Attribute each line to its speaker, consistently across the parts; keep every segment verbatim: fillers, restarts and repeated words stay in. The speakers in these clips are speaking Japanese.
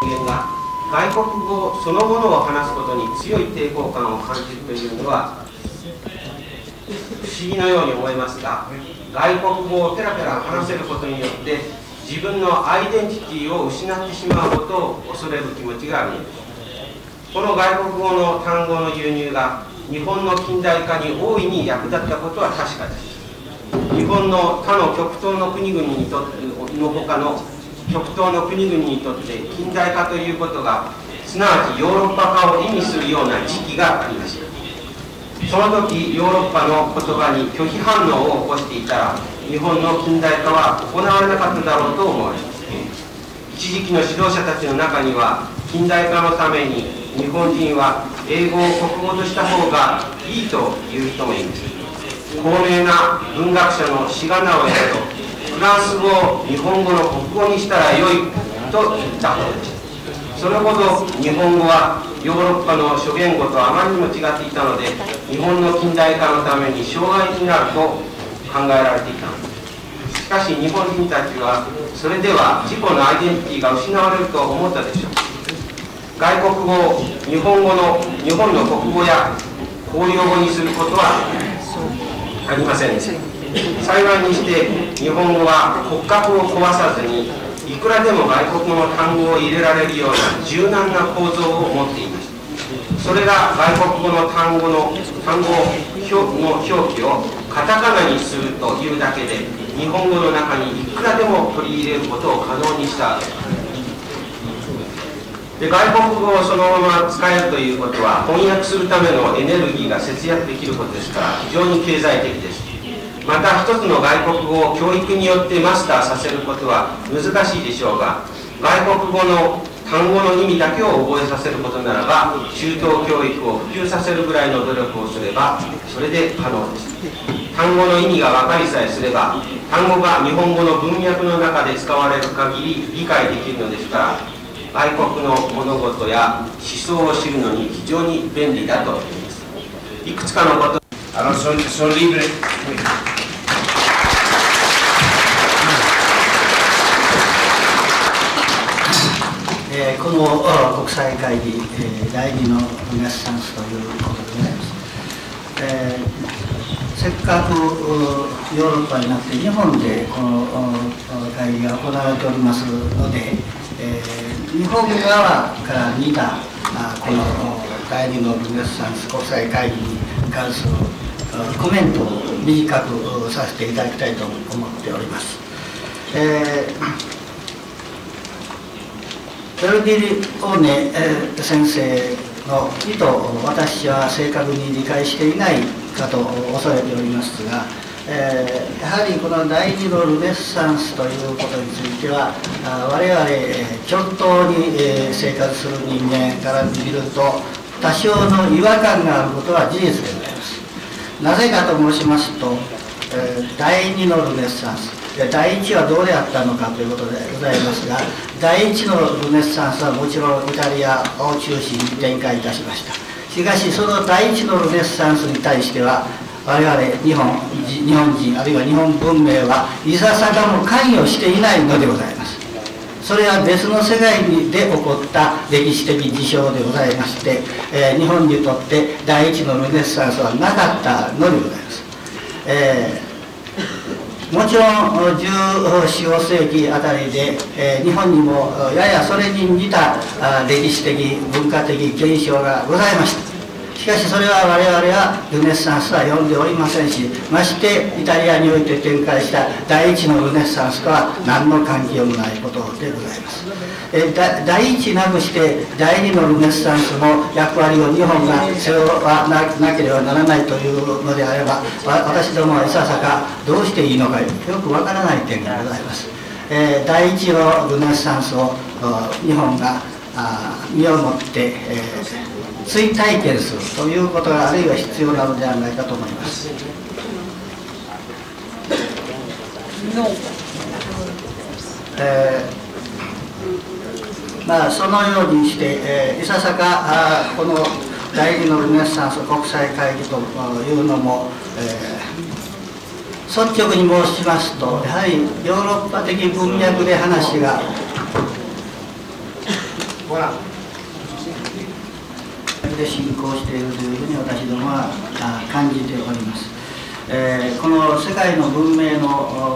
Speaker 1: 人間が外国語そのものを話すことに強い抵抗感を感じるというのは不思議のように思いますが、外国語をペラペラ話せることによって自分のアイデンティティを失ってしまうことを恐れる気持ちがあるのです。この外国語の単語の流入が日本の近代化に大いに役立ったことは確かです。日本の他の極東の国々にとっての他の極東の国々にとって近代化ということがすなわちヨーロッパ化を意味するような時期がありました。その時ヨーロッパの言葉に拒否反応を起こしていたら日本の近代化は行われなかっただろうと思われます。一時期の指導者たちの中には近代化のために日本人は英語を国語とした方がいいという人もいます。高名な文学者の志賀直哉とフランス語を日本語の国語にしたらよいと言ったほどです。それほど日本語はヨーロッパの諸言語とあまりにも違っていたので日本の近代化のために障害になると考えられていたのです。しかし日本人たちはそれでは自己のアイデンティティが失われると思ったでしょう。外国語を日本語の日本の国語や公用語にすることはありませんでした。幸いにして日本語は骨格を壊さずにいくらでも外国語の単語を入れられるような柔軟な構造を持っていました。それが外国語の単語の単語の表記をカタカナにするというだけで日本語の中にいくらでも取り入れることを可能にしたわけです。で外国語をそのまま使えるということは翻訳するためのエネルギーが節約できることですから非常に経済的です。また一つの外国語を教育によってマスターさせることは難しいでしょうが外国語の単語の意味だけを覚えさせることならば中等教育を普及させるぐらいの努力をすればそれで可能です。単語の意味が分かりさえすれば単語が日本語の文脈の中で使われる限り理解できるのですから外国の物事や思想を知るのに非常に便利だと思います。いくつかのこと。
Speaker 2: あの、son, son libre.
Speaker 3: えー、この国際会議、えー、第二のルネッサンスということでございます。えー、せっかくヨーロッパになって日本でこの会議が行われておりますので、えー、日本側から見たあこの第二のルネッサンス国際会議に関するコメントを短くさせていただきたいと思っております。えーベルディオーネ先生の意図を私は正確に理解していないかと恐れておりますが、えー、やはりこの第二のルネッサンスということについては我々極東に生活する人間から見ると多少の違和感があることは事実でございます。なぜかと申しますと、えー、第二のルネッサンス第一はどうであったのかということでございますが第一のルネッサンスはもちろんイタリアを中心に展開いたしました。しかしその第一のルネッサンスに対しては我々日本日本人あるいは日本文明はいささかも関与していないのでございます。それは別の世界で起こった歴史的事象でございまして、えー、日本にとって第一のルネッサンスはなかったのでございます。えーもちろんじゅうよん、ご世紀あたりで、えー、日本にもややそれに似た歴史的文化的現象がございました。しかしそれは我々はルネッサンスは呼んでおりませんしましてイタリアにおいて展開した第一のルネッサンスとは何の関係もないことでございます。えー、だ第一なくして第二のルネッサンスの役割を日本が背負わ な, なければならないというのであれば私どもはいささかどうしていいのかよくわからない点がございます。えー、第一のルネッサンスを日本が身をもって、えー、追体験するということがあるいは必要なのではないかと思います。えー、まあそのようにして、えー、いささかあこの第二のルネッサンス国際会議というのも、えー、率直に申しますとやはりヨーロッパ的文脈で話がで進行しているというふうに私どもは感じております。えー、この世界の文明の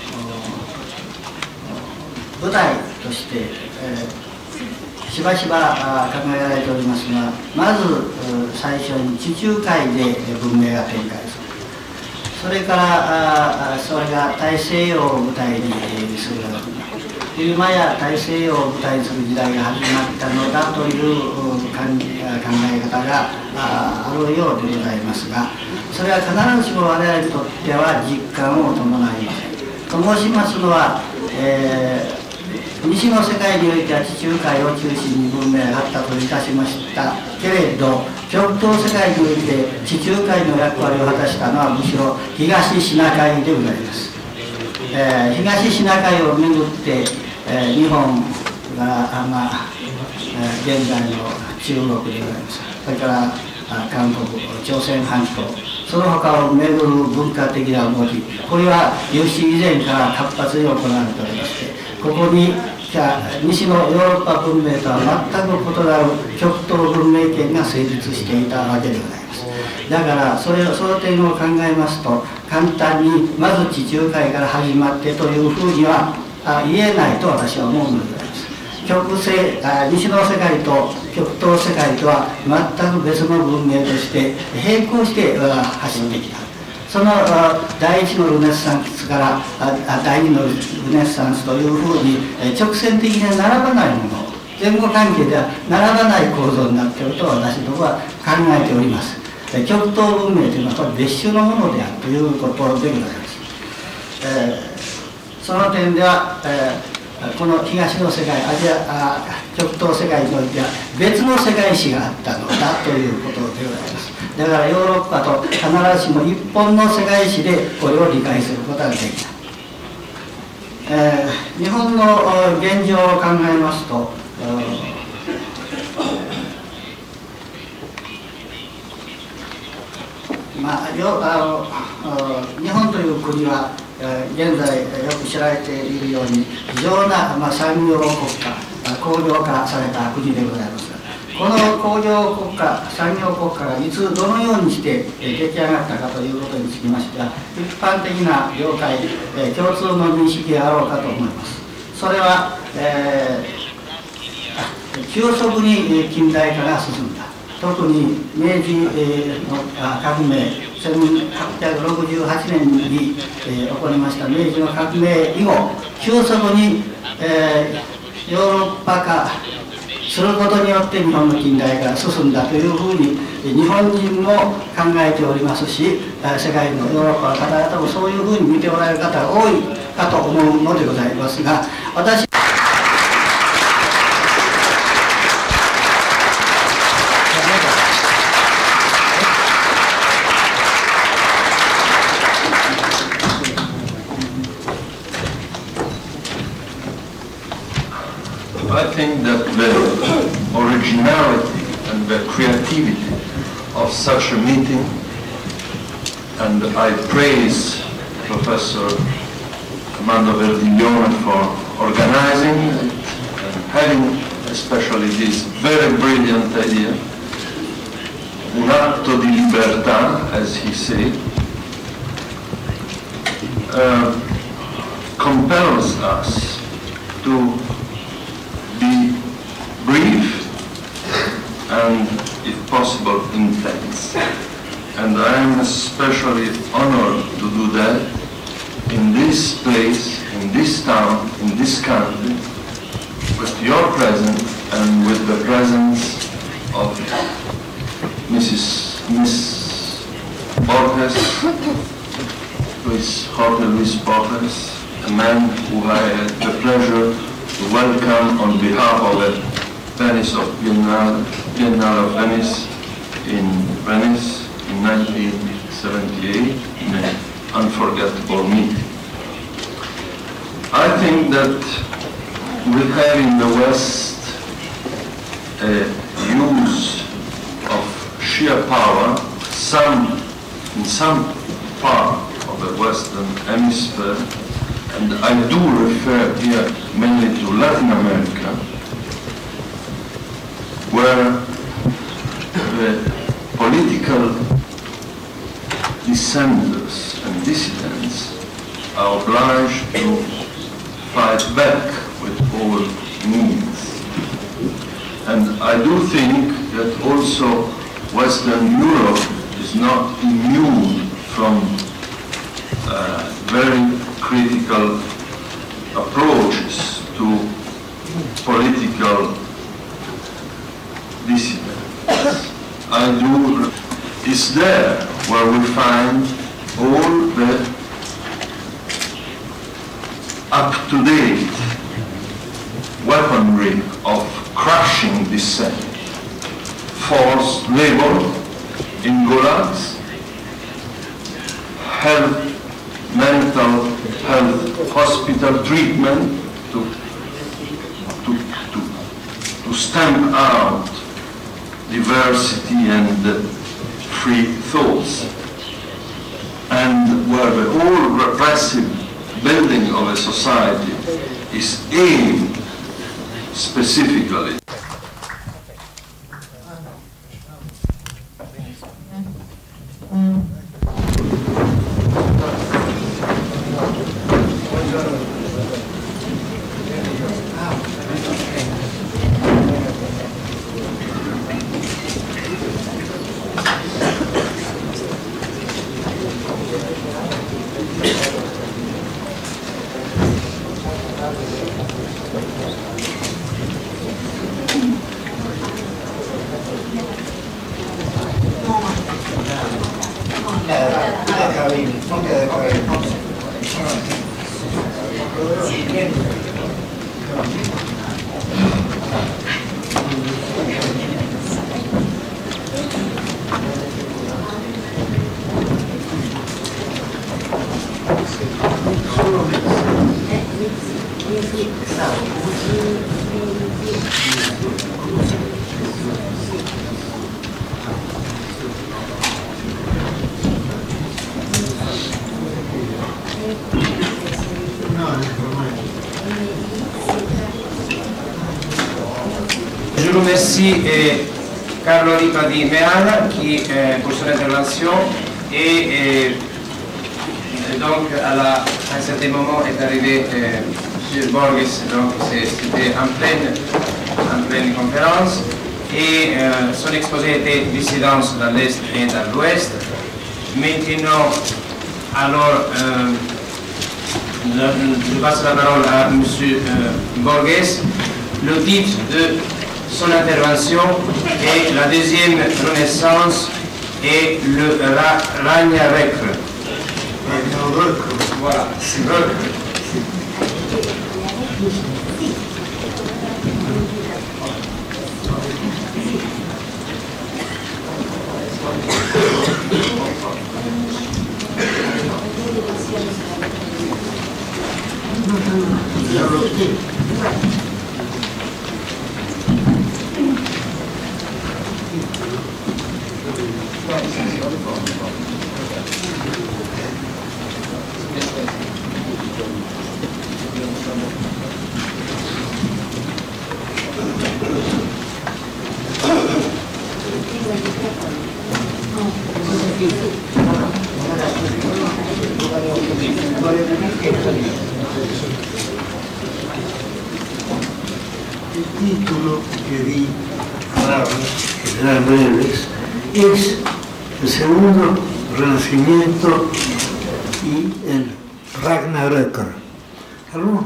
Speaker 3: 舞台として、えー、しばしば考えられておりますが、まず最初に地中海で文明が展開する。それからそれが大西洋を舞台にするようになる。今や大西洋を舞台にする時代が始まったのだという考え方があるようでございますが、それは必ずしも我々にとっては実感を伴いません。と申しますのは、えー西の世界においては地中海を中心に文明が発達いたしましたけれど、極東世界において地中海の役割を果たしたのはむしろ東シナ海でございます。えー、東シナ海をめぐって、えー、日本が、まあえー、現在の中国でございます。それから韓国、朝鮮半島、その他をめぐる文化的な動き、これは有史以前から活発に行われておりまして、ここに西のヨーロッパ文明とは全く異なる極東文明圏が成立していたわけでございます。だからそれをその点を考えますと、簡単にまず地中海から始まってというふうには言えないと私は思うのでございます。極西西の世界と極東世界とは全く別の文明として並行して走ってきた。その第一のルネッサンスから第二のルネッサンスというふうに直線的には並ばないもの、前後関係では並ばない構造になっていると私どもは考えております。極東文明というのはこれ別種のものであるということでございます。えー、その点では、えー、この東の世界、アジア極東世界においては別の世界史があったのだということでございます。だからヨーロッパと必ずしも一本の世界史でこれを理解することができない。えー、日本の現状を考えますと、まあ、よあの日本という国は現在よく知られているように非常な、まあ、産業国家、工業化された国でございます。この工業国家、産業国家がいつどのようにして出来上がったかということにつきましては、一般的な了解、共通の認識があろうかと思います。それは、えー、急速に近代化が進んだ。特に明治の革命、せんはっぴゃくろくじゅうはちねんに起こりました明治の革命以後、急速に、えー、ヨーロッパ化することによって日本の近代が進んだというふうに日本人も考えておりますし、世界のヨーロッパの方々もそういうふうに見ておられる方が多いかと思うのでございますが、私
Speaker 2: I think that the originality and the creativity of such a meeting, and I praise Professor Armando Verdiglione for organizing it and having especially this very brilliant idea, un atto di libertà, as he said, uh, compels us to be brief and, if possible, intense. And I am especially honored to do that in this place, in this town, in this country, with your presence and with the presence of Missus Miss Borges, Luis Jorge Luis Borges, a man who I had the pleasure to welcome on behalf of the Venice of Biennale, Biennale of Venice in Venice in nineteen seventy-eight in an unforgettable meeting. I think that we have in the West a use of sheer power, some in some part of the Western Hemisphere, and I do refer here mainly to Latin America, where the political dissenters and dissidents are obliged to fight back with all means. And I do think that also Western Europe is not immune from uh, very critical approaches to political dissidents. I do, is there where we find all the up-to-date weaponry of crushing dissent, forced labor in gulags, health, mental health hospital treatment to, to, to, to stamp out diversity and uh, free thoughts, and where the whole repressive building of a society is aimed specifically.
Speaker 4: Je vous remercie eh, Carlo Ripa di Meana qui, eh, pour son intervention et, et, et donc à, la, à un certain moment est arrivé eh, M. Borges, donc c'était en pleine, en pleine conférence et euh, son exposé était dissidence dans l'Est et dans l'Ouest. Maintenant, alors, euh, je passe la parole à M. Euh, Borges. Le titre de son intervention est la deuxième renaissance et le Ragnarök. Voilà, c'est Rök.
Speaker 5: El título que di para generar breves es el segundo renacimiento y el Ragnarök. Algunos,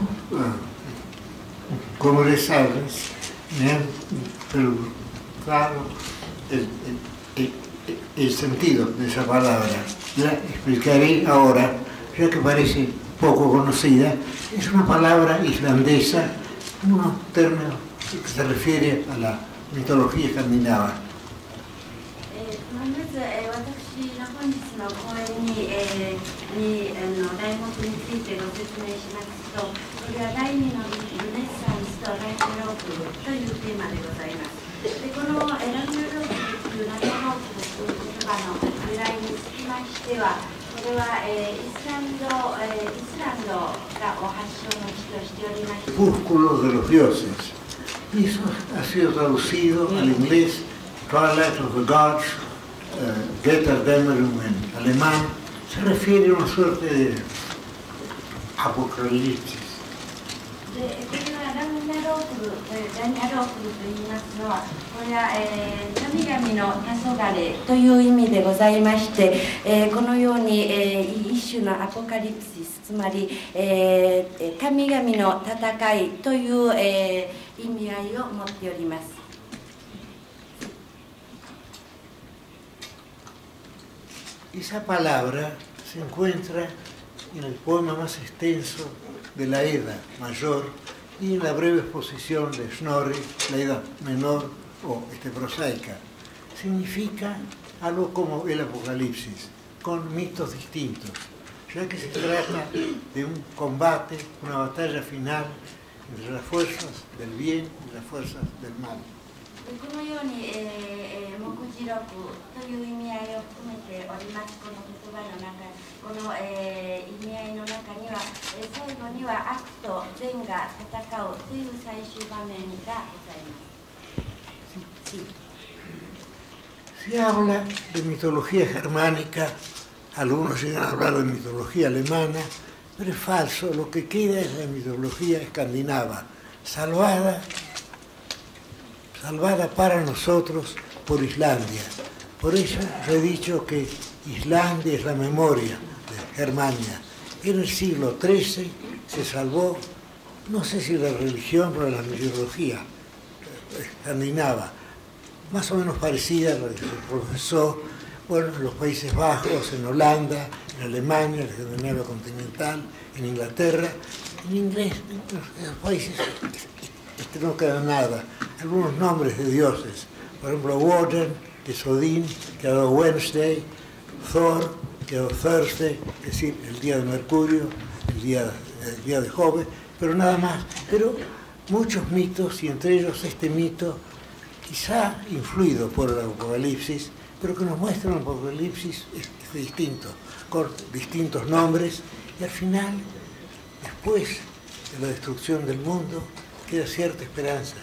Speaker 5: como les sabes, me han preguntado el, el, el, el sentido de esa palabra. La explicaré ahora, ya que parece poco conocida. Es una palabra islandesa, un término que se refiere a la mitología escandinava.
Speaker 6: まず、えー、私の本日の講演に、えー、にあの題目についてご説明しますと、これは第二のルネッサンスとラグナロークというテーマでございます。でこのラグナロークというラグナロークという言葉の由来につきましては、これは、えー、イスランド、えー、イスランドがお発祥の地としておりまして。
Speaker 5: Crepúsculo de los dioses. Y eso ha sido traducido al inglés, Twilight of the Gods, uh, Götterdämmerung en alemán. Se refiere a una suerte de apocalipsis.
Speaker 6: でこれはラグナロークルというラグナロークルといいますのは、これは、えー、神々の黄昏という意味でございまして、えー、このように、えー、一種のアポカリプシス、つまり、えー、神々の戦いという、えー、意味合いを持っております。
Speaker 5: Esa palabra se encuentra en el poema más extenso de la Edda Mayor y en la breve exposición de Snorri, la Edda Menor o este, prosaica. Significa algo como el Apocalipsis, con mitos distintos, ya que se trata de un combate, una batalla final entre las fuerzas del bien y las fuerzas del mal.
Speaker 6: このように、えー、目次録という意味合いを含めております。この言葉の中、この、えー、意味合いの中には、えー、最後には悪と善が戦うという最終場面がございます。
Speaker 5: Se habla de mitología germánica, algunos llegan a hablar de mitología alemana, pero es falso, lo que queda es la mitología escandinava, salvada salvada para nosotros por Islandia. Por eso yo he dicho que Islandia es la memoria de Germania. En el siglo trece se salvó, no sé si la religión, pero la mitología escandinava, más o menos parecida a lo que se profesó, bueno, en los Países Bajos, en Holanda, en Alemania, en la Escandinavia continental, en Inglaterra, en inglés, en los países este, no queda nada. Algunos nombres de dioses, por ejemplo, Woden, que es Odín, quedó Wednesday, Thor, quedó Thursday, es decir, el día de Mercurio, el día, el día de Jove, pero nada más. Pero muchos mitos, y entre ellos este mito, quizá influido por el Apocalipsis, pero que nos muestra un Apocalipsis este, distinto, con distintos nombres, y al final, después de la destrucción del mundo, queda cierta esperanza.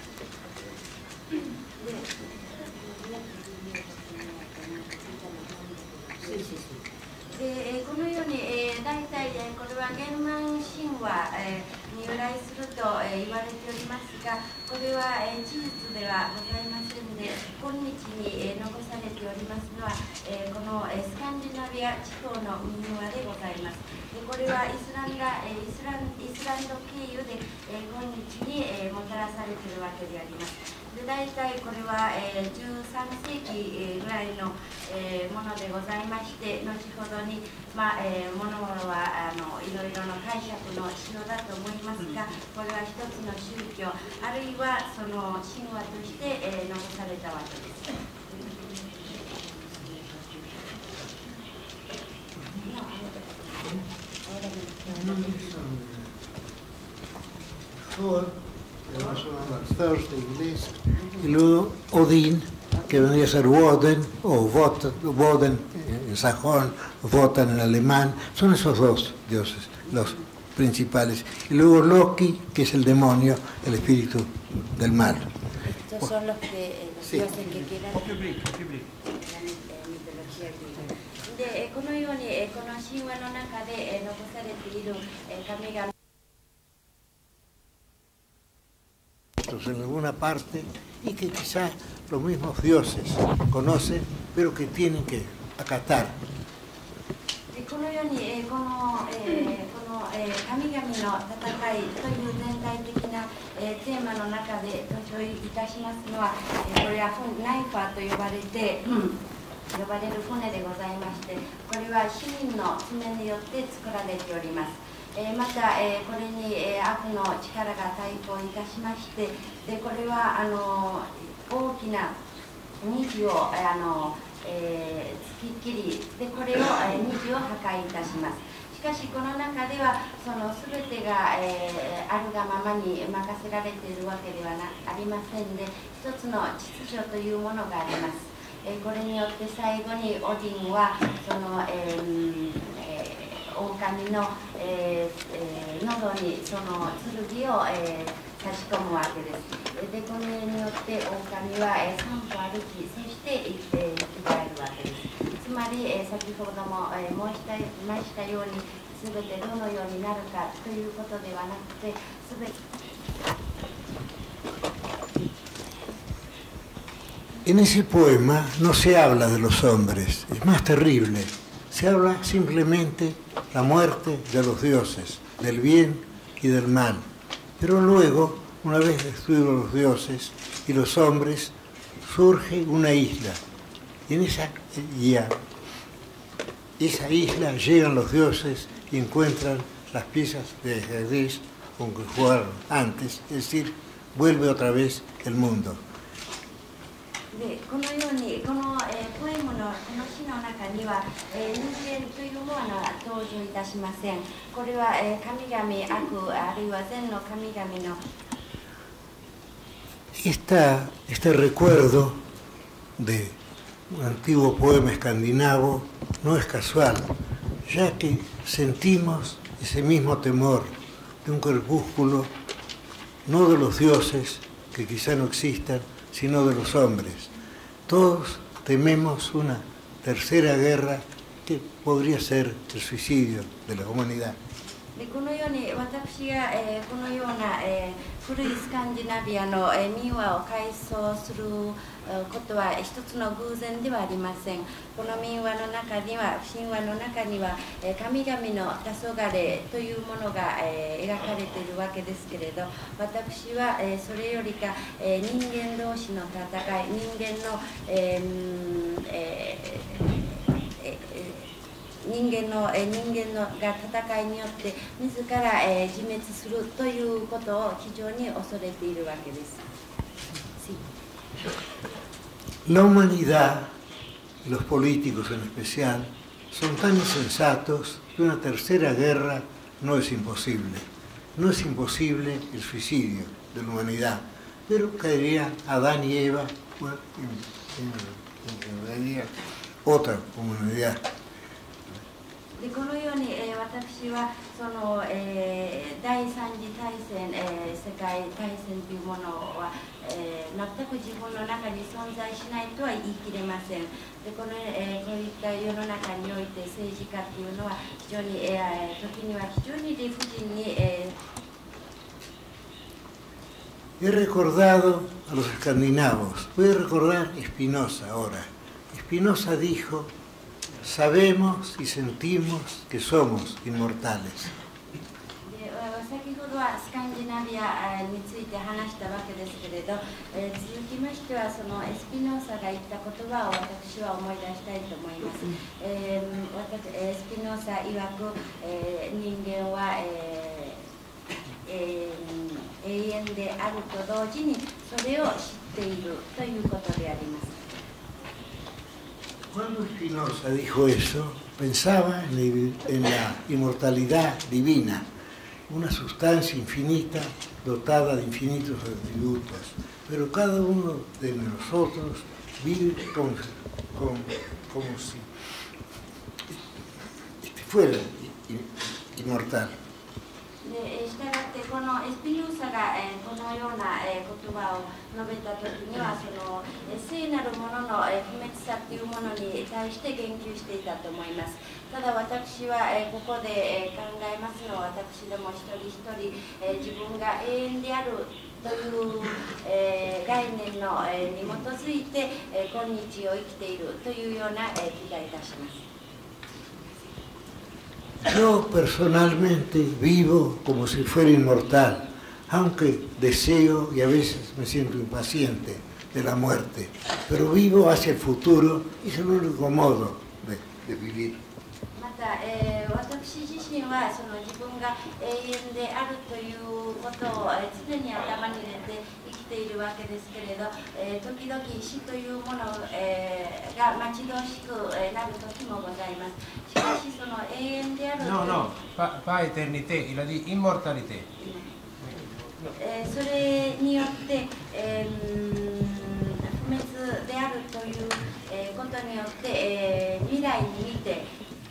Speaker 6: でこのように、えー、大体、えー、これはゲルマン神話、えー、に由来すると、えー、言われておりますが、これは、えー、事実ではございませんで、今日に、えー、残されておりますのは、えー、この、えー、スカンディナビア地方の民話でございます。でこれはイスランダ、えー、イスランイスランド経由で、えー、今日に、えー、もたらされているわけであります。で大体これは、えー、じゅうさんせいきぐらいの、えー、ものでございまして、後ほどに、まあえー、物々はあのいろいろな解釈のしようだと思いますが、これは一つの宗教、あるいはその神話として、えー、残されたわけです。
Speaker 5: Thursday inglés, y luego Odín, que vendría a ser Woden, o Woden en sajón, Wotan en alemán, son esos dos dioses, los principales. Y luego Loki, que es el demonio, el espíritu del mal.
Speaker 6: Estos son los, que, eh, los sí. dioses que quedan en la mitología griega. でこのように、えー、この神話の中で、えー、残されている、えー、神々
Speaker 5: en alguna parte y que quizá los mismos dioses conocen, pero que tienen que acatar.
Speaker 6: このように、えー、この、えー、この、えー、神々の戦いという全体的な、えー、テーマの中で登場いたしますのは、えー、これはナイファーと呼ばれて、うん、呼ばれる船でございまして、これは市民の爪によって作られております。えー、また、えー、これに、えー、悪の力が対抗いたしまして、でこれはあの大きな虹をあの、えー、突き切りでこれを、えー、虹を破壊いたします。しかしこの中ではその全てが、えー、あるがままに任せられているわけではなありませんで、一つの秩序というものがあります。えー、これによって最後にオディンはその、えーえー狼の、えーえー、喉にその剣を、えー、 差し込むわけです。でこれによって狼はさん歩歩き、そして生き返るわけです。つまり先ほども申したましたように、すべてどのようになるかということではなくて、すべて
Speaker 5: En ese poema no se habla de los hombres, es más terrible. Se habla simplemente la muerte de los dioses, del bien y del mal. Pero luego, una vez destruidos los dioses y los hombres, surge una isla. Y en esa, y a esa isla llegan los dioses y encuentran las piezas de ajedrez con que jugaron antes, es decir, vuelve otra vez el mundo.
Speaker 6: でこのようにこの、えー、ポエムのこの詩の中には、えー、人間というものは登場いたしません。これは、えー、神々、悪あるいは善の神々の
Speaker 5: Esta, este recuerdo de un antiguo poema escandinavo no es casual, ya que sentimos ese mismo temor de un crepúsculo, no de los dioses, que quizá no existan, sino de los hombres. Todos tememos una tercera guerra que podría ser el suicidio de la humanidad.
Speaker 6: でこのように私が、えー、このような、えー、古いスカンジナビアの、えー、民話を回想することは一つの偶然ではありません。この民話の中には、神話の中には、えー、神々の黄昏というものが、えー、描かれているわけですけれど、私は、えー、それよりか、えー、人間同士の戦い、人間の、えーえーえー人間の人間のが戦いによって自ら自滅するということを非常に恐れているわけです。
Speaker 5: La humanidad, los políticos en especial, son tan insensatos que una tercera guerra no es imposible. No es imposible el suicidio de la humanidad, pero caería Adán y Eva, bueno, en, en, en, en otra humanidad.
Speaker 6: でこのように、えー、私はその、えー、第三次大戦、えー、世界大戦というものは、えー、全く自分の中に存在しないとは言い切れません。でこの、えー、こういった世の中において政治家というのは非常に、えー、時には非常に理不尽に、えー、
Speaker 5: He recordado a los escandinavos. Voy a recordar Spinoza ahora. Spinoza dijo: sabemos y sentimos que somos inmortales.
Speaker 6: 先ほどはスカンジナビアについて話したわけですけれど、えー、続きましてはそのエスピノーサが言った言葉を私は思い出したいと思います。えー、私エスピノーサ曰く、えー、人間は、えーえー、永遠であると同時にそれを知っているということであります。
Speaker 5: Cuando Spinoza dijo eso, pensaba en, el, en la inmortalidad divina, una sustancia infinita dotada de infinitos atributos, pero cada uno de nosotros vive como, como, como si fuera inmortal.
Speaker 6: でしたがってこのエスピノーサが、えー、このような、えー、言葉を述べた時にはその、えー、聖なるものの、えー、不滅さというものに対して言及していたと思います。ただ私は、えー、ここで、えー、考えますのは私ども一人一人、えー、自分が永遠であるという、えー、概念の、えー、に基づいて、えー、今日を生きているというような、えー、気がいたします。
Speaker 5: Yo personalmente vivo como si fuera inmortal, aunque deseo y a veces me siento impaciente de la muerte, pero vivo hacia el futuro y es el único modo de, de vivir.
Speaker 6: また、えー、私自身はその自分が永遠であるということを、えー、常に頭に入れて生きているわけですけれど、えー、時々死というもの、えー、が待ち遠しく、えー、なる時もございます。しかしその永遠であるという
Speaker 4: No, no, pas pa éternité, il a dit immortalité.
Speaker 6: えー、それによって、えー、不滅であるという、えー、ことによって、えー、未来に見て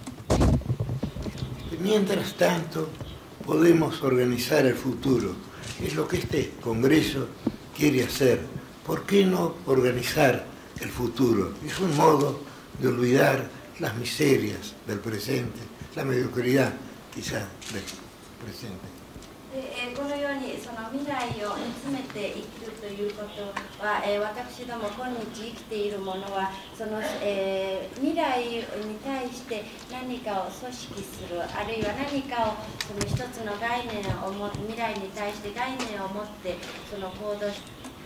Speaker 5: Mientras tanto, podemos organizar el futuro. es lo que este Congreso quiere hacer. ¿Por qué no organizar el futuro? Es un modo de olvidar las miserias del presente, la mediocridad quizá del presente.
Speaker 6: えーこのようにその未来を見つめて生きるということは、えー私ども今日生きている者はその、えー未来に対して何かを組織する、あるいは何かをその一つの概念を持って未来に対して概念を持ってその行動して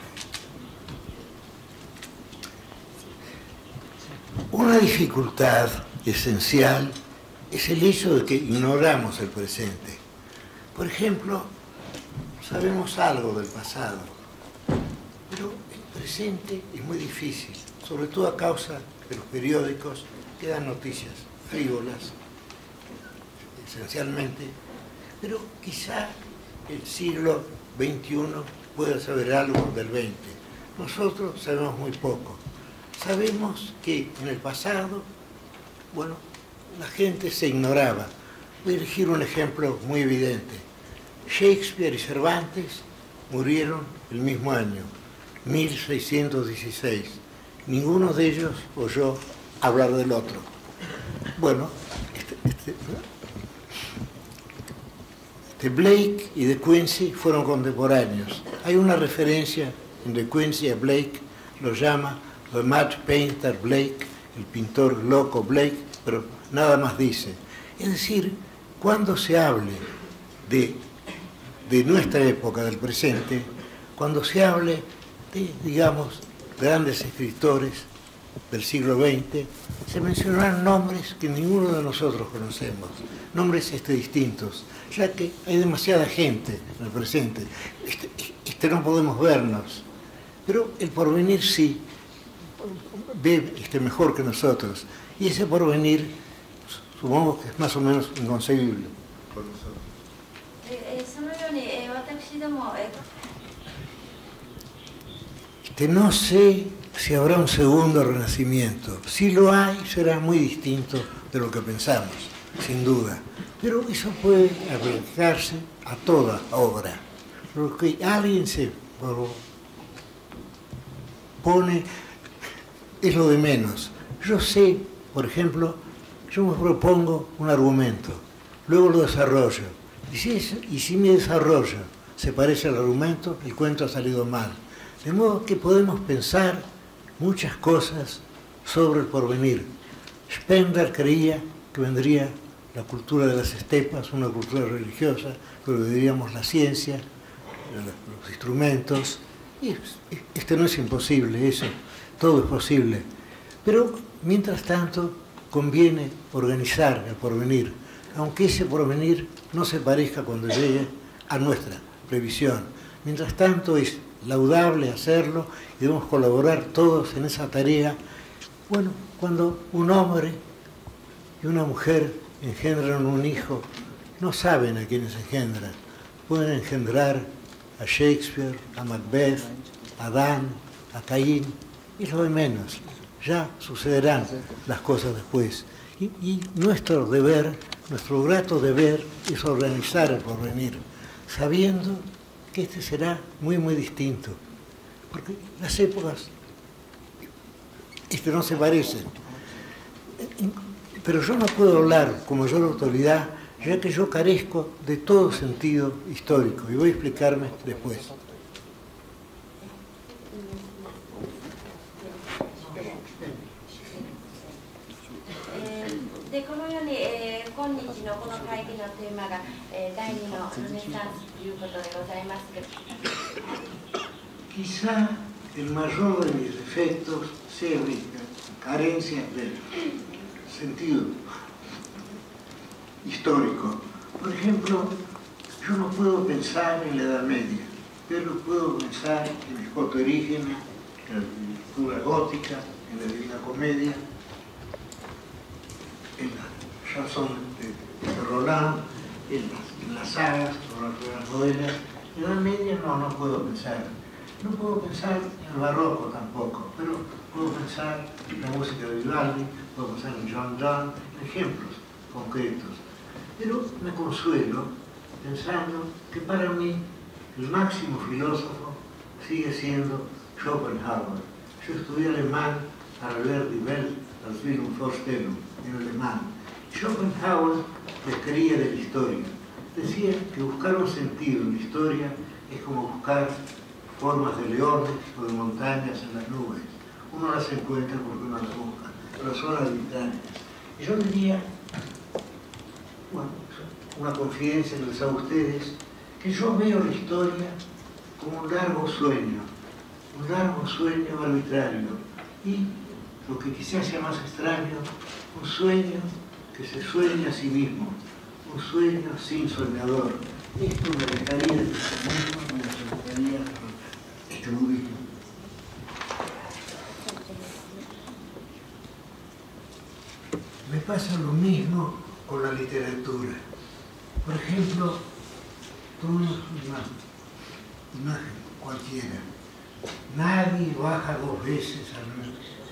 Speaker 5: Una dificultad esencial es el hecho de que ignoramos el presente. Por ejemplo, sabemos algo del pasado, pero el presente es muy difícil, sobre todo a causa de los periódicos que dan noticias frívolas, esencialmente, pero quizá el siglo veintiuno pueda saber algo del veinte. Nosotros sabemos muy poco. Sabemos que en el pasado, bueno, la gente se ignoraba. Voy a elegir un ejemplo muy evidente. Shakespeare y Cervantes murieron el mismo año, mil seiscientos dieciséis. Ninguno de ellos oyó hablar del otro. Bueno, este, este, de Blake y de Quincy fueron contemporáneos. Hay una referencia en de Quincy a Blake, lo llama The Mad Painter Blake, el pintor loco Blake, pero nada más dice. Es decir, cuando se hable de, de nuestra época, del presente, cuando se hable de, digamos, grandes escritores del siglo veinte, se mencionarán nombres que ninguno de nosotros conocemos, nombres este, distintos, ya que hay demasiada gente en el presente. Este, este no podemos vernos, pero el porvenir sí ve este, mejor que nosotros, y ese porvenir supongo que es más o menos inconcebible por nosotros. Este, no sé si habrá un segundo renacimiento. Si lo hay, será muy distinto de lo que pensamos, sin duda. Pero eso puede aplicarse a toda obra. Lo que alguien se pone es lo de menos. Yo sé, por ejemplo, yo me propongo un argumento, luego lo desarrollo. Y si, es, y si mi desarrollo se parece al argumento, el cuento ha salido mal. De modo que podemos pensar muchas cosas sobre el porvenir. Spengler creía que vendría la cultura de las estepas, una cultura religiosa, pero diríamos la ciencia, los instrumentos. Y este no es imposible, eso, todo es posible. Pero, mientras tanto, conviene organizar el porvenir, aunque ese porvenir no se parezca cuando llegue a nuestra previsión. Mientras tanto, es laudable hacerlo y debemos colaborar todos en esa tarea. Bueno, cuando un hombre y una mujer engendran un hijo, no saben a quiénes engendran. Pueden engendrar a Shakespeare, a Macbeth, a Adán, a Caín, y lo de menos. Ya sucederán las cosas después. Y, y nuestro deber, nuestro grato deber es organizar el porvenir, sabiendo que este será muy, muy distinto. Porque las épocas este, no se parecen. Pero yo no puedo hablar como yo la autoridad, ya que yo carezco de todo sentido histórico. Y voy a explicarme después.
Speaker 6: でこのように、えー、今日のこの会議のテーマが、えー、第二のルネサンスということでございますけど。
Speaker 5: Quizá el mayor de mis defectos sea mi carencia del sentido histórico. Por ejemplo, yo no puedo pensar en la Edad Media, pero puedo pensar en el Escoto Erígena, en la literatura gótica, en la Divina Comedia, en la chanson de, de Roland, en las, en las sagas, en las novelas. En la Edad Media no, no puedo pensar. No puedo pensar en el barroco tampoco, pero puedo pensar en la música de Vivaldi, puedo pensar en John Donne, ejemplos concretos. Pero me consuelo pensando que para mí el máximo filósofo sigue siendo Schopenhauer. Yo estudié alemán para leer Die Welt als Willensvorstellung en alemán. Schopenhauer descreía de la historia. Decía que buscar un sentido en la historia es como buscar formas de leones o de montañas en las nubes. Uno las encuentra porque uno las busca, pero son arbitrarias. Y yo diría, bueno, una confidencia que les hago a ustedes, que yo veo la historia como un largo sueño, un largo sueño arbitrario, y lo que quizás sea más extraño, un sueño que se sueña a sí mismo, un sueño sin soñador. Esto me alejaría del cristianismo, me alejaría del este budismo. Me pasa lo mismo con la literatura. Por ejemplo, tomemos una imagen cualquiera. Nadie baja dos veces al,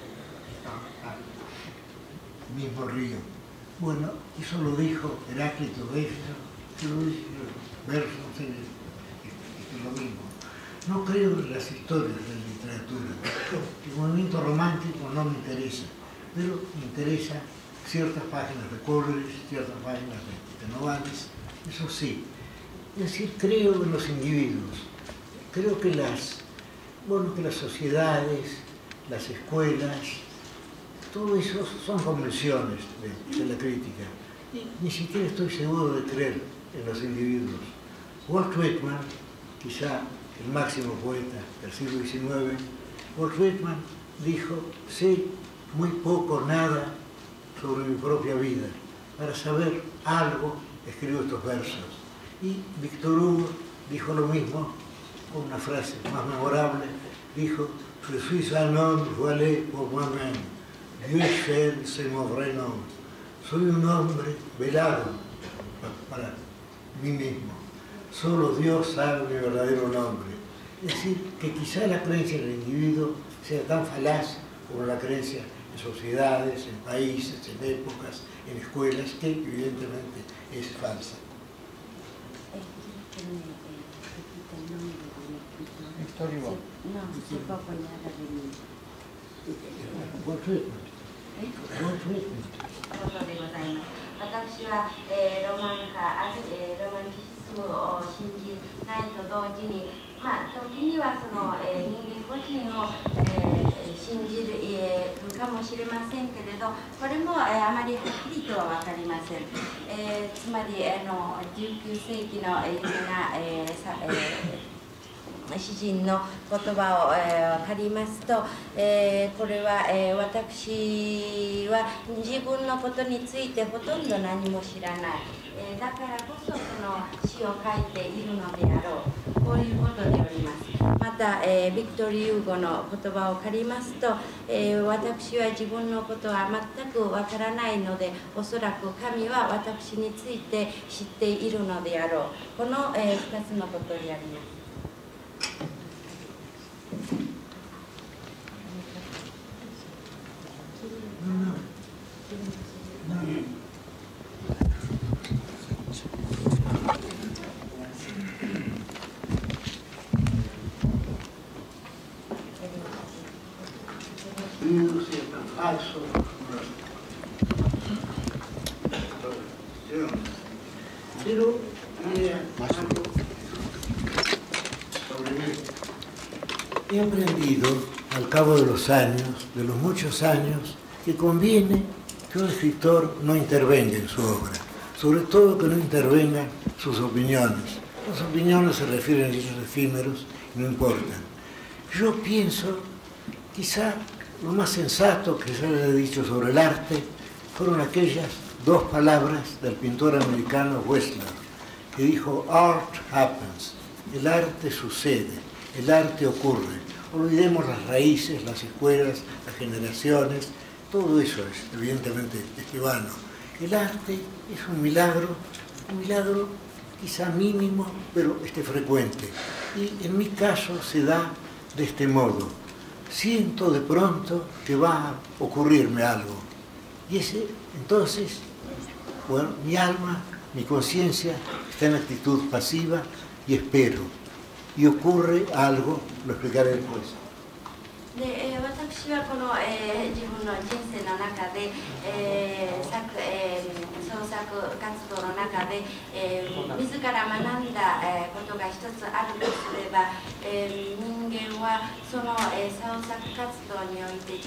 Speaker 5: al mismo río. Bueno, eso lo dijo Heráclito de Éfeso, que lo dijo Verso, es, es lo mismo. No creo en las historias de la literatura. El movimiento romántico no me interesa, pero me interesa ciertas páginas de Coleridge, ciertas páginas de, de Novalis, eso sí. Es decir, creo en los individuos. Creo que las, bueno, que las sociedades, las escuelas, todo eso son convenciones de, de la crítica. Y ni siquiera estoy seguro de creer en los individuos. Walt Whitman, quizá el máximo poeta del siglo diecinueve, Walt Whitman dijo, sé muy poco, nada sobre mi propia vida. Para saber algo, escribo estos versos. Y Victor Hugo dijo lo mismo, con una frase más memorable, dijo, Je suis un homme voilé pour moi-même. Dieu seul c'est mon vrai nom. Soy un hombre velado para mí mismo. Solo Dios sabe mi verdadero nombre. Es decir, que quizá la creencia en el individuo sea tan falaz como la creencia en sociedades, en países, en épocas, en escuelas, que evidentemente es falsa.
Speaker 7: Victor Hugo.
Speaker 6: No, se può apoyar a venir.
Speaker 5: Walt Whitman. Walt Whitman.
Speaker 6: そうでございます。私は、えー、ロマン派、えー、ロマンティシスムを信じないと同時に、まあ、時にはその、えー、人間個人を、えー、信じる、えー、かもしれませんけれど、これも、えー、あまりはっきりとは分かりません。えー、つまり、あのじゅうきゅう世紀の有名な、えーさえー詩人の言葉を、えー、借りますと、えー、これは、えー、私は自分のことについてほとんど何も知らない、えー、だからこそその詩を書いているのであろう、こういうことでおります。また、えー、ビクトル・ユーゴの言葉を借りますと、えー、私は自分のことは全くわからないので、おそらく神は私について知っているのであろう、この、えー、ふたつのことであります。
Speaker 5: Pero he aprendido al cabo de los años, de los muchos años, que conviene que un escritor no intervenga en su obra, sobre todo que no intervengan sus opiniones. Las opiniones se refieren a hechos efímeros y no importan. Yo pienso, quizá lo más sensato que se haya dicho sobre el arte fueron aquellas dos palabras del pintor americano Whistler, que dijo, Art happens, el arte sucede, el arte ocurre. Olvidemos las raíces, las escuelas, las generaciones, todo eso es evidentemente esquivano. El arte es un milagro, un milagro quizá mínimo, pero este frecuente. Y en mi caso se da de este modo. Siento de pronto que va a ocurrirme algo. Y ese, entonces, bueno, mi alma, mi conciencia está en actitud pasiva y espero. y ocurre algo, lo explicaré después.
Speaker 6: で、えー、私はこの、えー、自分の人生の中で、えー作えー、創作活動の中で、えー、自ら学んだ、えー、ことが一つあるとすれば、えー、人間はその、えー、創作活動において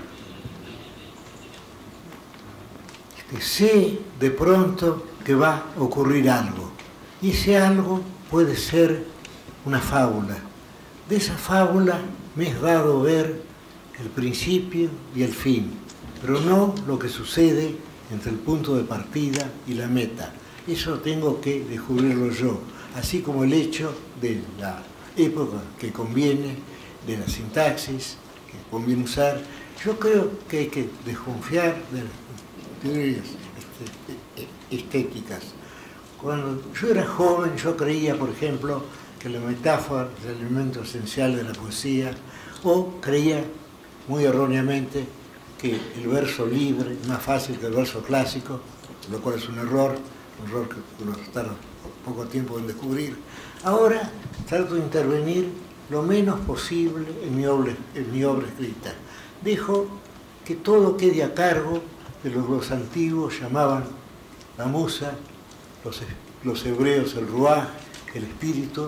Speaker 5: Sé de pronto que va a ocurrir algo, y ese algo puede ser una fábula. De esa fábula me es dado ver el principio y el fin, pero no lo que sucede entre el punto de partida y la meta. Eso tengo que descubrirlo yo, así como el hecho de la época que conviene, de la sintaxis que conviene usar. Yo creo que hay que desconfiar de las teorías estéticas. Cuando yo era joven, yo creía, por ejemplo, que la metáfora es el elemento esencial de la poesía, o creía muy erróneamente que el verso libre es más fácil que el verso clásico, lo cual es un error, un error que uno tarda poco tiempo en descubrir. Ahora trato de intervenir lo menos posible en mi obra, en mi obra escrita. Dejo que todo quede a cargo de lo que los antiguos llamaban la musa, los, los hebreos el ruaj, el espíritu,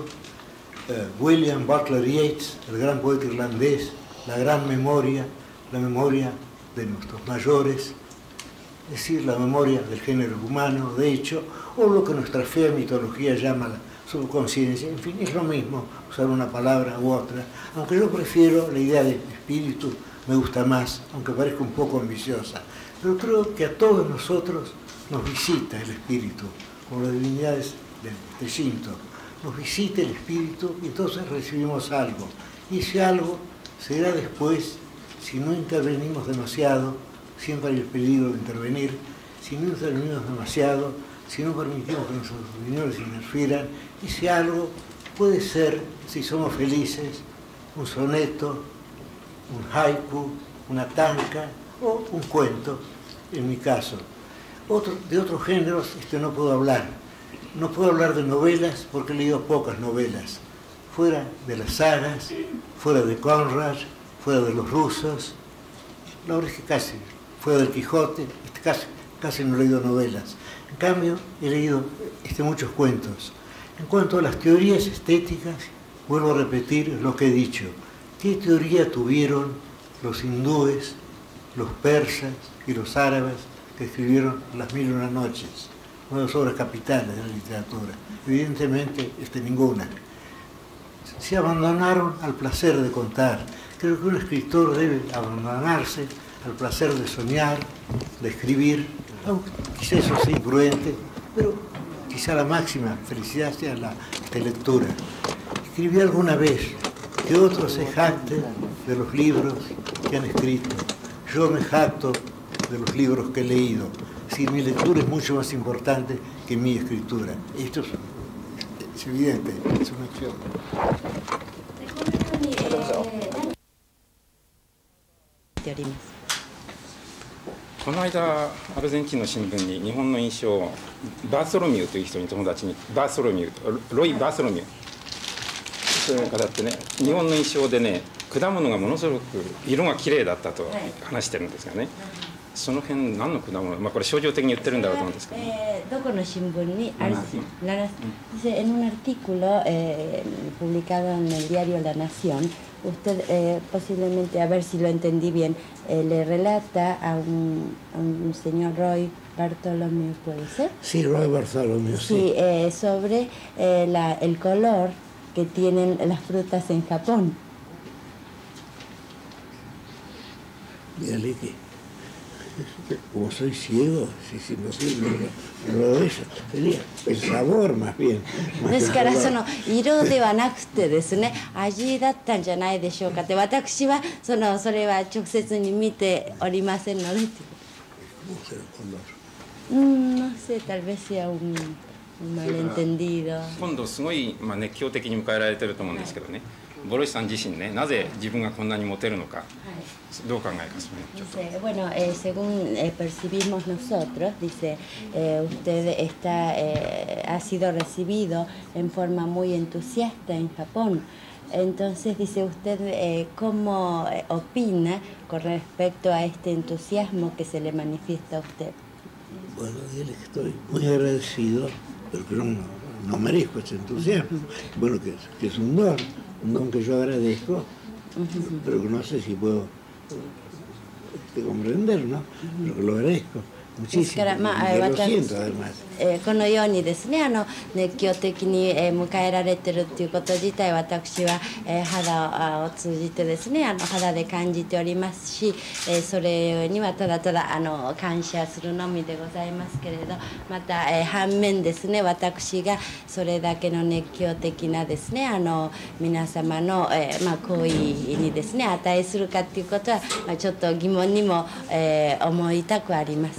Speaker 5: eh, William Butler Yeats, el gran poeta irlandés, la gran memoria, la memoria de nuestros mayores, es decir, la memoria del género humano, de hecho, o lo que nuestra fe en mitología llama la subconsciencia, en fin, es lo mismo usar una palabra u otra, aunque yo prefiero la idea de espíritu, me gusta más, aunque parezca un poco ambiciosa, pero creo que a todos nosotros nos visita el espíritu, como las divinidades de Shinto, nos visita el espíritu y entonces recibimos algo, y ese algo será después, si no intervenimos demasiado, siempre hay el peligro de intervenir, si no intervenimos demasiado, si no permitimos que nuestras opiniones interfieran, ese algo puede ser, si somos felices, un soneto, un haiku, una tanka o un cuento, en mi caso. Otro, de otros géneros este, no puedo hablar. No puedo hablar de novelas porque he leído pocas novelas. Fuera de las sagas, fuera de Conrad, fuera de los rusos, la verdad es que casi, fuera del Quijote, este, casi, casi no he leído novelas. En cambio, he leído este, muchos cuentos. En cuanto a las teorías estéticas, vuelvo a repetir lo que he dicho. ¿Qué teoría tuvieron los hindúes, los persas y los árabes que escribieron Las Mil y Una Noches? Una de las obras capitales de la literatura. Evidentemente, este, ninguna. Se abandonaron al placer de contar. Creo que un escritor debe abandonarse al placer de soñar, de escribir, aunque quizá eso sea imprudente, pero quizá la máxima felicidad sea la de lectura. Escribí alguna vez que otros se jacten de los libros que han escrito. Yo me jacto de los libros que he leído. Si mi lectura es mucho más importante que mi escritura. Esto es, es evidente, es una acción.
Speaker 7: この間アルゼンチンの新聞に日本の印象をバーソロミューという人に友達にバーソロミューロイ・バーソロミューそういう方ってね日本の印象でね果物がものすごく色がきれいだったと話してるんですがねその辺何の果物まあこれ象徴的に言ってるんだろうと思うんですけど、ね
Speaker 6: どこの新聞に dice en un artículo eh, publicado en el diario La Nación usted eh, posiblemente, a ver si lo entendí bien, eh, le relata a un, a un señor Roy Bartholomew, ¿puede ser?
Speaker 5: Sí, Roy Bartholomew, sí.
Speaker 6: Sí, eh, sobre eh, la, el color que tienen las frutas en Japón.
Speaker 5: Dígale que, como soy ciego, si, si no sé, no, no lo veo, sería el sabor más bien.
Speaker 6: ですからその色ではなくてですね味だったんじゃないでしょうかって私はそのそれは直接に見ておりませんのでうんno sé tal vez sea un, un malentendido
Speaker 7: 今度すごい、まあ、熱狂的に迎えられてると思うんですけどねボロシさん自身ね、なぜ自分がこんなにモテるのか、どう考えますかね。ちょっと
Speaker 6: Dice, bueno, eh, según eh, percibimos nosotros, dice, eh, usted está, eh, ha sido recibido en forma muy entusiasta en Japón. Entonces, dice usted, eh, ¿cómo eh, opina con respecto a este entusiasmo que se le manifiesta a usted?
Speaker 5: Bueno, dile que estoy muy agradecido, pero que no, no merezco ese entusiasmo. Bueno, que, que es un don, un don que yo agradezco, pero que no sé si puedo este, comprender, ¿no? Pero que lo agradezco.
Speaker 6: ですから、まあ、私、えー、このようにですね、あの熱狂的に、えー、迎えられてるっていうこと自体、私は、えー、肌を通じてですね、あの肌で感じておりますし、えー、それにはただただあの感謝するのみでございますけれど、また、えー、反面ですね、私がそれだけの熱狂的なですね、あの皆様の、えーまあ、行為にですね値するかっていうことは、まあ、ちょっと疑問にも、えー、思いたくあります。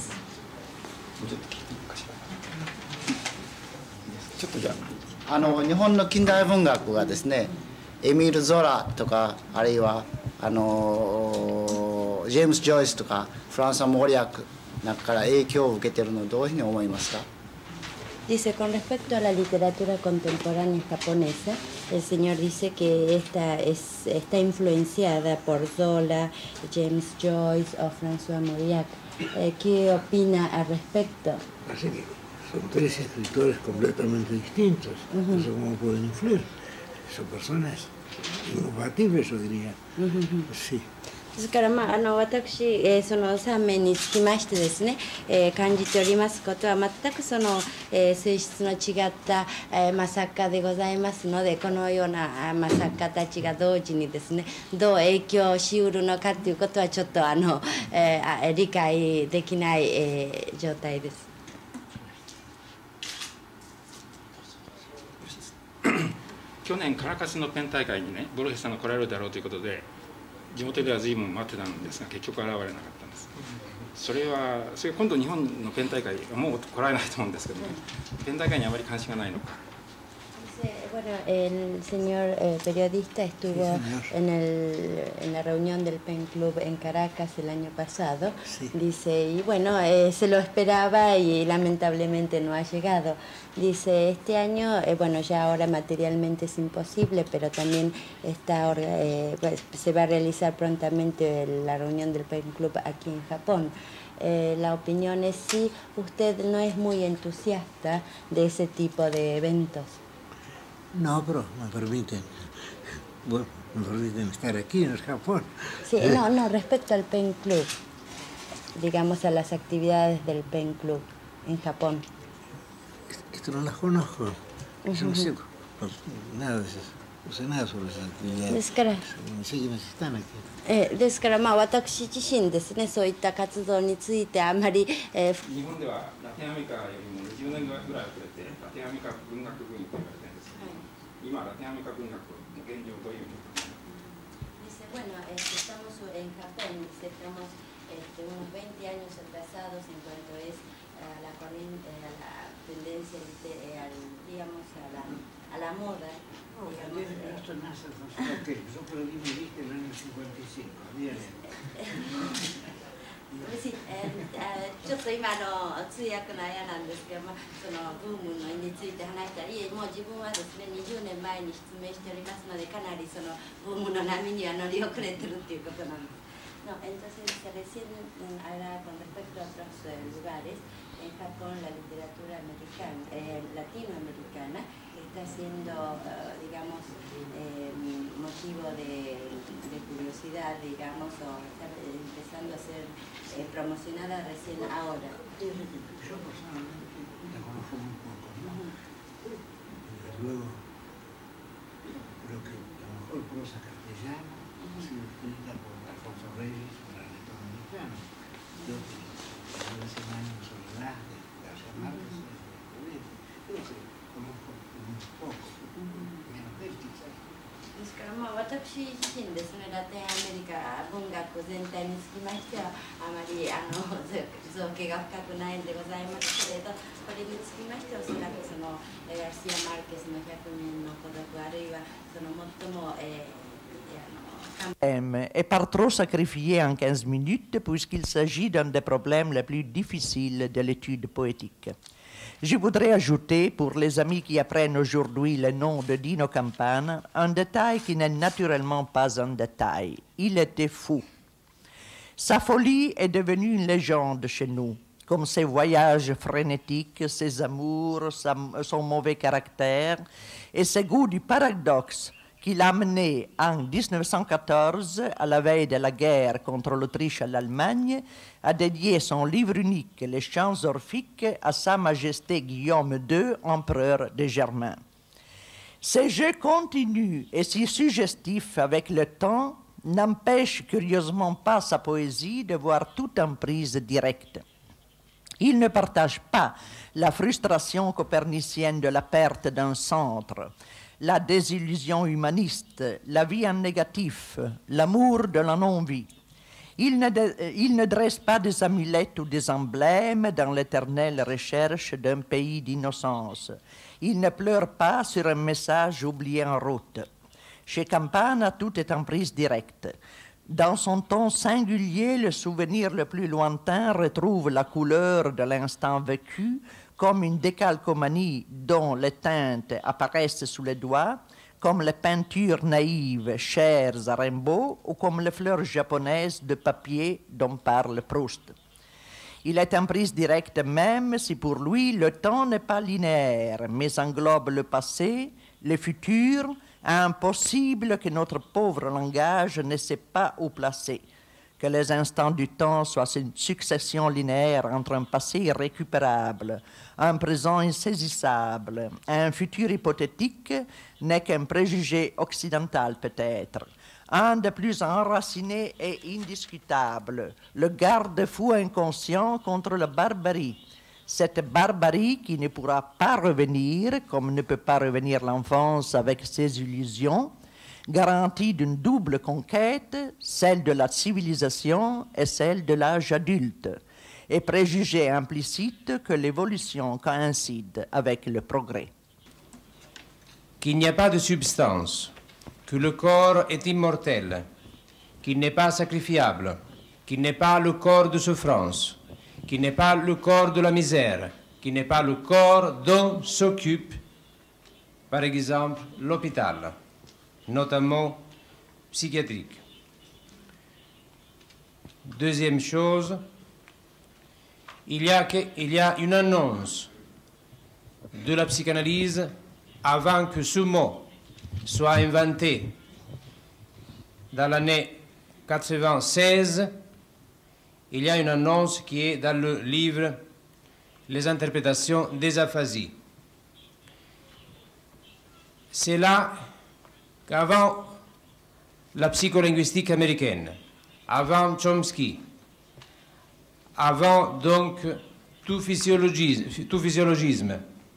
Speaker 7: ちょっとじゃ
Speaker 8: あの日本の近代文学がですね、エミール・ゾラとか、あるいはあのジェームス・ジョイスとかフランソワ・モリアックなんかから影響を受けているのをどういうふうに思いますか？
Speaker 6: Dice, con respecto a la literatura contemporánea japonesa, el señor dice que esta es, está influenciada por Zola, James Joyce o François Mauriac. Eh, ¿Qué opina al respecto?
Speaker 5: Así que son tres escritores completamente distintos. Uh-huh. Eso cómo pueden influir. Son personas incompatibles, yo diría. Uh-huh. Sí.
Speaker 6: ですから、まあ、あの私、えー、そのさん名につきましてですね、えー、感じておりますことは全くその、えー、性質の違った、えーまあ、作家でございますので、このような、まあ、作家たちが同時にですねどう影響しうるのかということはちょっとあの、えー、理解できない、えー、状態です。
Speaker 7: 去年カラカスのペン大会にね、ボルヘスさんが来られるだろうということで地元では随分待ってたんですが結局現れなかったんです。それはそれ今度日本のペン大会はもう来られないと思うんですけどね、ペン大会にあまり関心がないのか。
Speaker 6: Bueno, el señor eh, periodista estuvo sí, en, el, en la reunión del Pen Club en Caracas el año pasado. Sí. Dice, y bueno, eh, se lo esperaba y lamentablemente no ha llegado. Dice, este año, eh, bueno, ya ahora materialmente es imposible, pero también está, eh, pues, se va a realizar prontamente la reunión del Pen Club aquí en Japón. Eh, la opinión es si usted no es muy entusiasta de ese tipo de eventos.
Speaker 5: No, pero me permiten, bueno, me permiten estar aquí en el Japón.
Speaker 6: Sí, no, no, respecto al Pen Club, digamos a las actividades del Pen Club en Japón.
Speaker 5: Esto no las conozco, yo no sé nada de eso, no sé nada sobre esas actividades.
Speaker 6: ですから、
Speaker 5: no sé quiénes están aquí.
Speaker 6: えー、ですからまあ私自身ですね、そういった活動についてあまり、えー、
Speaker 7: 日本ではラテンアメリカよりもにじゅうねんぐらい遅れてラテンアメリカ文学部員と言われてるんですけど、はい、今ラテンアメリカ文学の現状どういうふうに？
Speaker 6: Dice, bueno, este, estamos en Japón, estamos este, unos veinte años atrasados en cuanto es a la, corriente, a la tendencia, eh, al, digamos, a la, a la moda.
Speaker 5: Digamos, esto nace de yo perdí mi vista en el año cincuenta y cinco, bien.
Speaker 6: ちょっと今の通訳のあやなんですけども、そのブームのについて話したら、いえ、もう自分はですねにじゅうねんまえに失明しておりますので、かなりそのブームの波には乗り遅れてるっていうことなんです。No, entonces recién habla con respecto a otros eh, lugares. En Japón la literatura americana, eh, latinoamericana está siendo, uh, digamos, eh, motivo de, de curiosidad, digamos, o está empezando a ser eh, promocionada recién ahora.
Speaker 5: Yo personalmente la conozco muy poco, ¿no? Desde luego, creo que la mejor prosa castellana ha sido escrita por Alfonso Reyes, un latinoamericano. Creo que la semana en soledad de García Márquez, creo que conozco muy poco, menos de él quizás.
Speaker 6: ですからまあ私自身ですね、ラテンアメリカ文学全体につきましてはあまりあの造形が深くないんでございますけれど、これにつきましてはおそらくそのガルシア・マルケスのひゃくねんの孤独、あるいはその最も、えー
Speaker 9: est par trop sacrifié en quinze minutes puisqu'il s'agit d'un des problèmes les plus difficiles de l'étude poétique. Je voudrais ajouter, pour les amis qui apprennent aujourd'hui le nom de Dino Campana, un détail qui n'est naturellement pas un détail. Il était fou. Sa folie est devenue une légende chez nous, comme ses voyages frénétiques, ses amours, sa, son mauvais caractère et ses goûts du paradoxe qui l'a amené en mille neuf cent quatorze, à la veille de la guerre contre l'Autriche et l'Allemagne, à dédier son livre unique, Les Chants orphiques, à Sa Majesté Guillaume deux, empereur des Germains. Ces jeux continus et si suggestifs avec le temps n'empêchent curieusement pas sa poésie de voir toute emprise directe. Il ne partage pas la frustration copernicienne de la perte d'un centre, la désillusion humaniste, la vie en négatif, l'amour de la non-vie. Il ne, de, il ne dresse pas des amulettes ou des emblèmes dans l'éternelle recherche d'un pays d'innocence. Il ne pleure pas sur un message oublié en route. Chez Campana, tout est en prise directe. Dans son ton singulier, le souvenir le plus lointain retrouve la couleur de l'instant vécu, comme une décalcomanie dont les teintes apparaissent sous les doigts, comme les peintures naïves chères à Rimbaud ou comme les fleurs japonaises de papier dont parle Proust. Il est en prise directe même si pour lui le temps n'est pas linéaire, mais englobe le passé, le futur, impossible que notre pauvre langage ne sait pas où placer. Que les instants du temps soient une succession linéaire entre un passé irrécupérable, un présent insaisissable, un futur hypothétique n'est qu'un préjugé occidental peut-être. Un des plus enracinés et indiscutable, le garde-fou inconscient contre la barbarie. Cette barbarie qui ne pourra pas revenir, comme ne peut pas revenir l'enfance avec ses illusions, garantie d'une double conquête, celle de la civilisation et celle de l'âge adulte, et préjugé implicite que l'évolution coïncide avec le progrès.
Speaker 4: Qu'il n'y a pas de substance, que le corps est immortel, qu'il n'est pas sacrifiable, qu'il n'est pas le corps de souffrance, qu'il n'est pas le corps de la misère, qu'il n'est pas le corps dont s'occupe, par exemple, l'hôpital, notamment psychiatrique. Deuxième chose, il y a, que, il y a une annonce de la psychanalyse avant que ce mot soit inventé dans l'année quatre-vingt-seize. Il y a une annonce qui est dans le livre Les interprétations des aphasies. C'est là qu'avant la psycholinguistique américaine, avant Chomsky, avant donc tout physiologisme, tout physiologisme,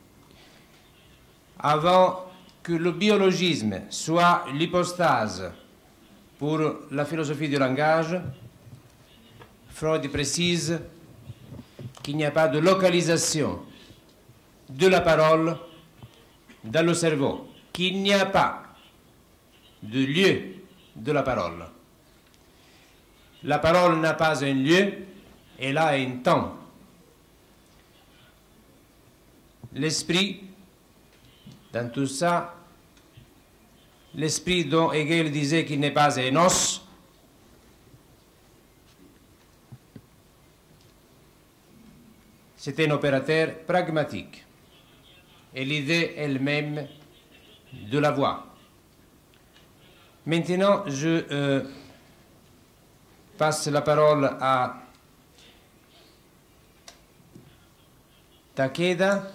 Speaker 4: avant que le biologisme soit l'hypostase pour la philosophie du langage, Freud précise qu'il n'y a pas de localisation de la parole dans le cerveau, qu'il n'y a pas de lieu de la parole. La parole n'a pas un lieu, elle a un temps. L'esprit, dans tout ça, l'esprit dont Hegel disait qu'il n'est pas un os, c'est un opérateur pragmatique. Et l'idée elle-même de la voix. Maintenant, je euh, passe la parole à Takeda,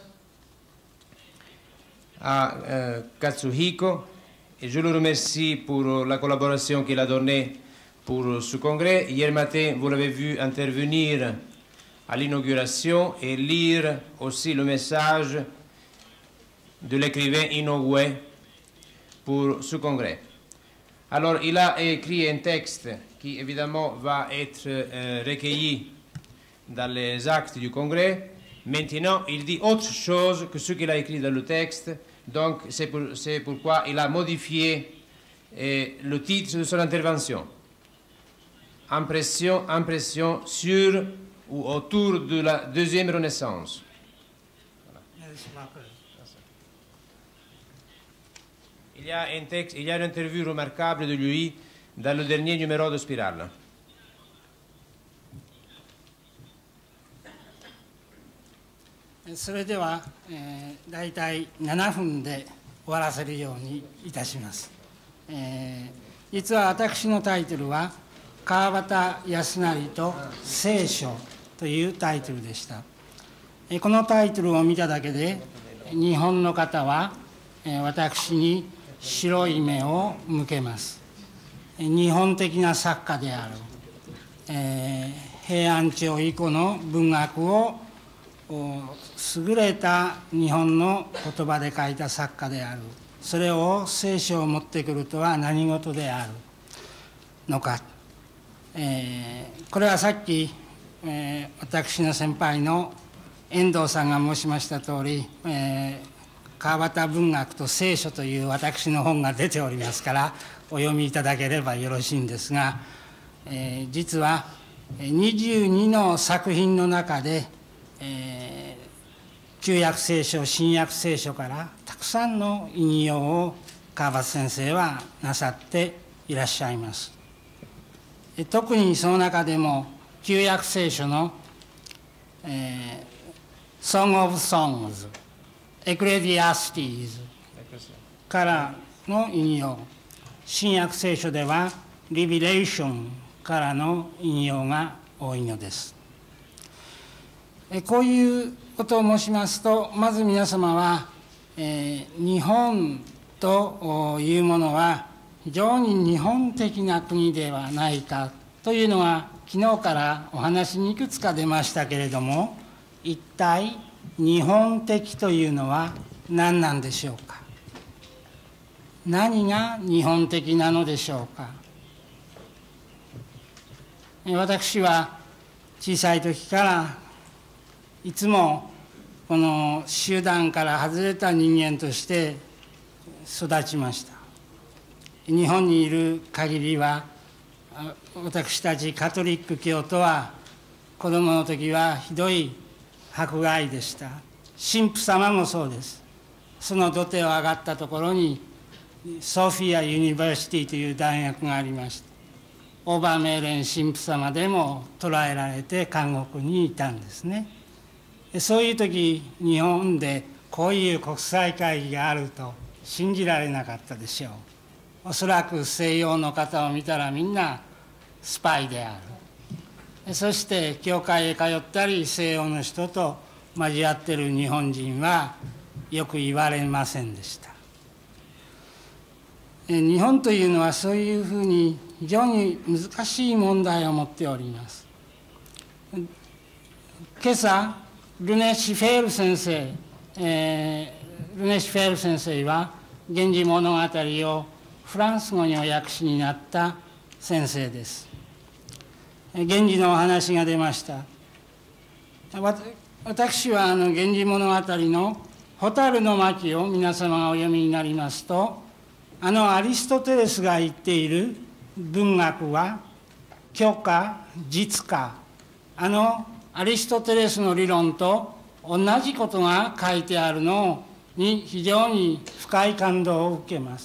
Speaker 4: à euh, Katsuhiko, et je le remercie pour la collaboration qu'il a donnée pour ce congrès. Hier matin, vous l'avez vu intervenir à l'inauguration et lire aussi le message de l'écrivain Inoue pour ce congrès. Alors, il a écrit un texte qui évidemment va être euh, recueilli dans les actes du Congrès. Maintenant, il dit autre chose que ce qu'il a écrit dans le texte, donc c'est pour, pourquoi il a modifié euh, le titre de son intervention. Impression, impression sur ou autour de la deuxième Renaissance. Il y a un texte, il y a une interview remarquable de lui dans le dernier numéro de Spirale.
Speaker 10: それでは、えー、大体ななふんで終わらせるようにいたします。えー、実は私のタイトルは川端康成と聖書というタイトルでした。えー、このタイトルを見ただけで日本の方は、えー、私に白い目を向けます。えー、日本的な作家である、えー、平安朝以降の文学を優れた日本の言葉で書いた作家である、それを聖書を持ってくるとは何事であるのか、えー、これはさっき、えー、私の先輩の遠藤さんが申しました通り、えー、川端文学と聖書という私の本が出ておりますからお読みいただければよろしいんですが、えー、実はにじゅうにの作品の中でえー、旧約聖書、新約聖書からたくさんの引用を川端先生はなさっていらっしゃいます。え特にその中でも旧約聖書の、えー、Song of Songs、エクレディアスティーズからの引用、新約聖書ではリビレーションからの引用が多いのです。こういうことを申しますと、まず皆様は、えー、日本というものは非常に日本的な国ではないかというのは昨日からお話にいくつか出ましたけれども、一体日本的というのは何なんでしょうか。何が日本的なのでしょうか。私は小さい時からいつもこの集団から外れた人間として育ちました。日本にいる限りは私たちカトリック教徒は子供の時はひどい迫害でした。神父様もそうです。その土手を上がったところにソフィア・ユニバーシティという大学がありました。オーバーメーレン神父様でも捕らえられて監獄にいたんですね。そういう時日本でこういう国際会議があると信じられなかったでしょう。おそらく西洋の方を見たらみんなスパイである。そして教会へ通ったり西洋の人と交わっている日本人はよく言われませんでした。日本というのはそういうふうに非常に難しい問題を持っております。今朝ルネ・シフェール先生、えー、ルネ・シフェール先生は「源氏物語」をフランス語にお訳しになった先生です。源氏のお話が出ました。私はあの「源氏物語」の「蛍の巻」を皆様がお読みになりますと、あのアリストテレスが言っている文学は虚か実か、あのアリストテレスの理論と同じことが書いてあるのに非常に深い感動を受けます。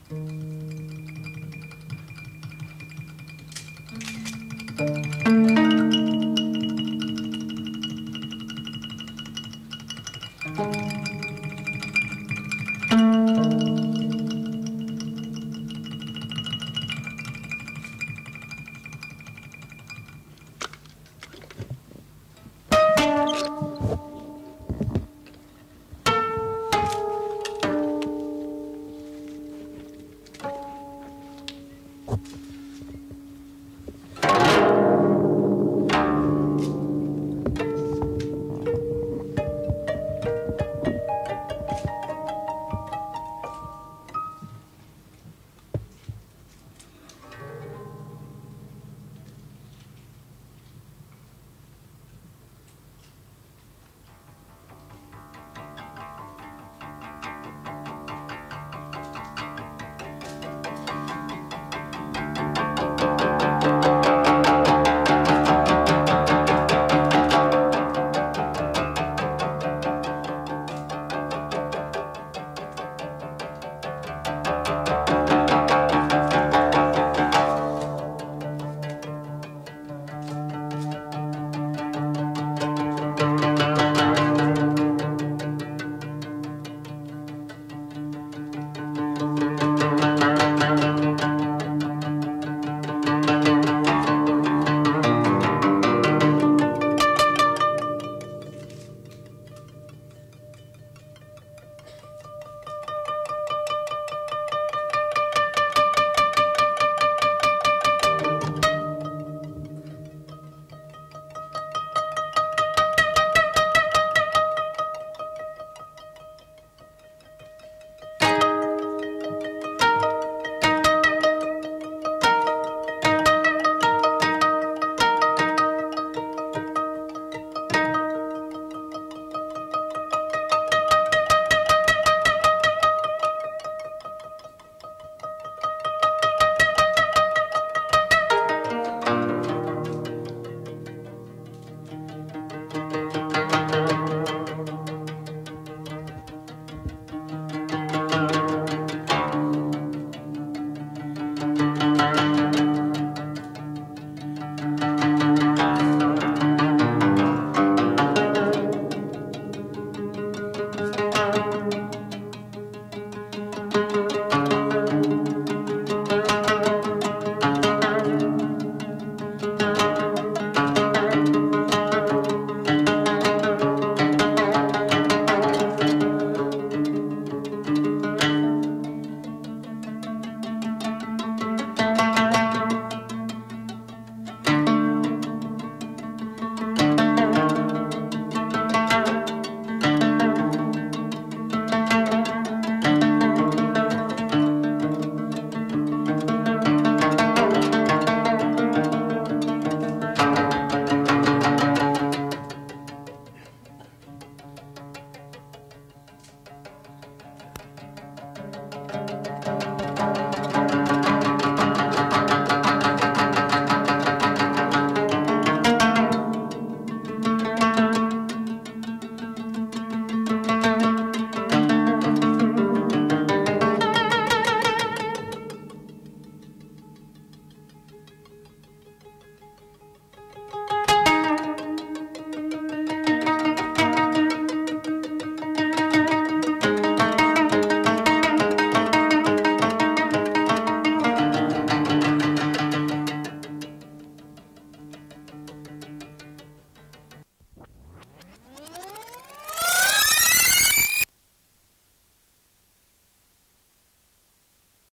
Speaker 11: Thank you.